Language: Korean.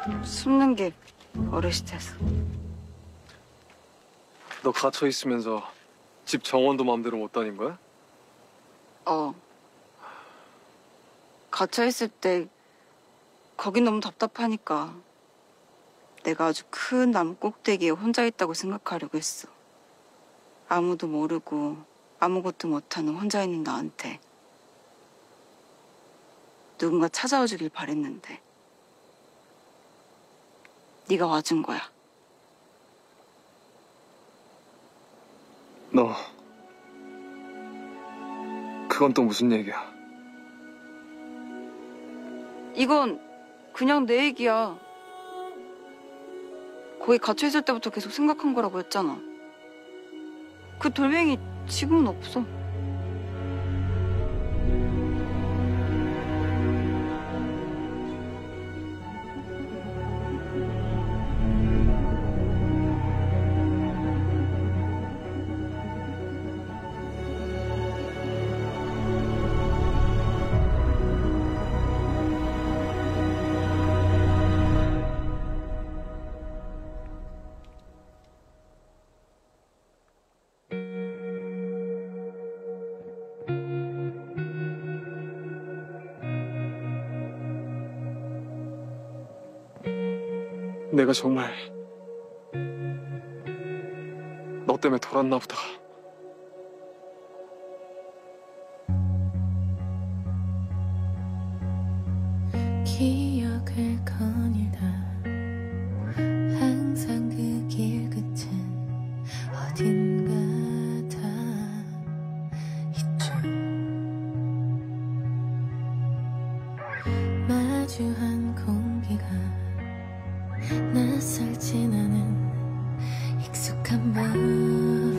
숨는 게 버릇이돼서. 너 갇혀 있으면서 집 정원도 마음대로 못 다닌 거야? 갇혀있을 때 거긴 너무 답답하니까 내가 아주 큰 나무 꼭대기에 혼자 있다고 생각하려고 했어. 아무도 모르고 아무것도 못하는 혼자 있는 나한테 누군가 찾아와 주길 바랬는데 네가 와준 거야. 너 그건 또 무슨 얘기야? 이건 그냥 내 얘기야. 거기 갇혀있을 때부터 계속 생각한 거라고 했잖아. 그 돌멩이 지금은 없어. 내가 정말 너 때문에 돌았나 보다. 기억을 거닐다 항상 그 길 끝은 어딘가 다 있죠. 마주한 공기가 낯설진 않은 익숙한 밤